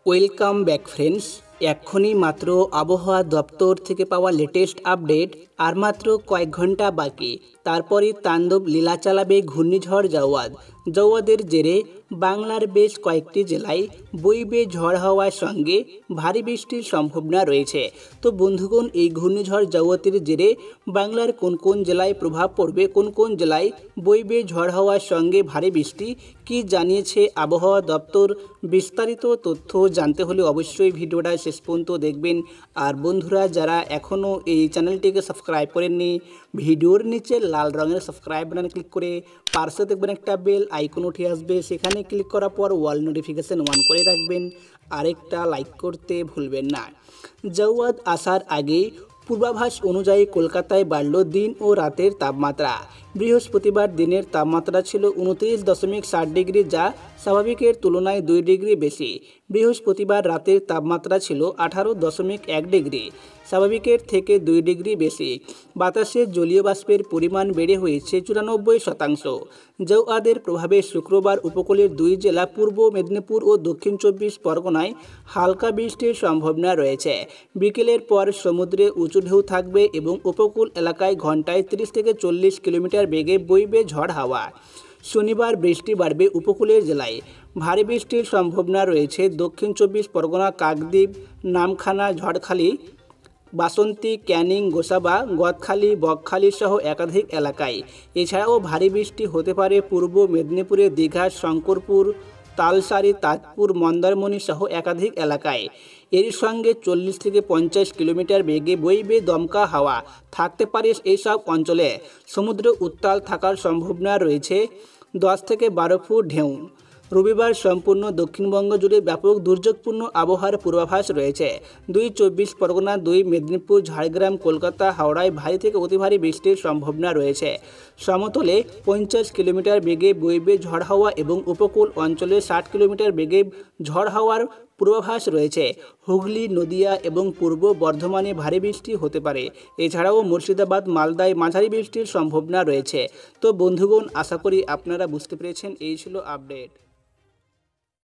Welcome back friends. এক্ষুনি মাত্র আবহাওয়া দপ্তর থেকে পাওয়া লেটেস্ট আপডেট। আর মাত্র কয়েক ঘন্টা বাকি, তারপরে তাণ্ডব লীলা চালাবে ঘূর্ণিঝড় জাওয়াদ। জাওয়াদের জেরে বাংলার বেশ কয়েকটি জেলায় বইবে ঝড় হওয়ার সঙ্গে ভারী বৃষ্টির সম্ভাবনা রয়েছে। তো বন্ধুগণ, এই ঘূর্ণিঝড় জাওয়াদের জেরে বাংলার কোন কোন জেলায় প্রভাব পড়বে, কোন কোন জেলায় বইবে ঝড় হওয়ার সঙ্গে ভারী বৃষ্টি, কি জানিয়েছে আবহাওয়া দপ্তর, বিস্তারিত তথ্য জানতে হলে অবশ্যই ভিডিওটা শেষ পর্যন্ত দেখবেন। আর বন্ধুরা, যারা এখনও এই চ্যানেলটিকে সাবস্ক্রাইব করেননি, ভিডিওর নিচে লাল রঙের সাবস্ক্রাইব বাটনে ক্লিক করে পাশে দেখবেন একটা বেল আইকন উঠে আসবে, সেখানে ক্লিক করার পর অল নোটিফিকেশন অন করে রাখবেন। আরেকটা লাইক করতে ভুলবেন না। জাওয়াদ আসার আগে পূর্বাভাস অনুযায়ী কলকাতায় বাড়ল দিন ও রাতের তাপমাত্রা। বৃহস্পতিবার দিনের তাপমাত্রা ছিল 29.7 ডিগ্রি, যা স্বাভাবিকের তুলনায় 2 ডিগ্রি বেশি। বৃহস্পতিবার রাতের তাপমাত্রা ছিল 18.1 ডিগ্রি, স্বাভাবিকের থেকে 2 ডিগ্রি বেশি। বাতাসে জলীয় বাষ্পের পরিমাণ বেড়ে হয়েছে 94%। জাওয়াদের প্রভাবে শুক্রবার উপকূলের 2 জেলা পূর্ব মেদিনীপুর ও দক্ষিণ 24 পরগনায় হালকা বৃষ্টির সম্ভাবনা রয়েছে। বিকেলের পর সমুদ্রে উঁচু ঢেউ থাকবে এবং উপকূল এলাকায় ঘন্টায় 30 থেকে 40 কিলোমিটার বেগে বইবে ঝড় হাওয়া। শনিবার বৃষ্টি বাড়বে উপকূলের জেলায়। ভারী বৃষ্টির সম্ভাবনা রয়েছে দক্ষিণ 24 পরগনা, কাকদ্বীপ, নামখানা, ঝড়খালি, বাসন্তী, ক্যানিং, গোসাবা, গদখালি, বকখালি সহ একাধিক এলাকায়। এছাড়াও ভারী বৃষ্টি হতে পারে পূর্ব মেদিনীপুরের দীঘা, শঙ্করপুর, তালসারি, তাজপুর, মন্দারমণি সহ একাধিক এলাকায়। এর সঙ্গে 40 থেকে 50 কিলোমিটার বেগে বইবে দমকা হাওয়া থাকতে পারে এইসব অঞ্চলে। সমুদ্র উত্তাল থাকার সম্ভাবনা রয়েছে 10 থেকে 12 ফুট ঢেউ। রবিবার সম্পূর্ণ দক্ষিণবঙ্গ জুড়ে ব্যাপক দুর্যোগপূর্ণ আবহাওয়ার পূর্বাভাস রয়েছে। 2 24 পরগনা, 2 মেদিনীপুর, ঝাড়গ্রাম, কলকাতা, হাওড়ায় ভারী থেকে অতি ভারী বৃষ্টির সম্ভাবনা রয়েছে। সমতলে 50 কিলোমিটার বেগে বইবে ঝড় হাওয়া এবং উপকূল অঞ্চলে 60 কিলোমিটার বেগে ঝড় হাওয়ার পূর্বাভাস রয়েছে। হুগলি, নদিয়া এবং পূর্ব বর্ধমানে ভারী বৃষ্টি হতে পারে। এছাড়াও মুর্শিদাবাদ, মালদায় মাঝারি বৃষ্টির সম্ভাবনা রয়েছে। তো বন্ধুগণ, আশা করি আপনারা বুঝতে পেরেছেন। এই ছিল আপডেট।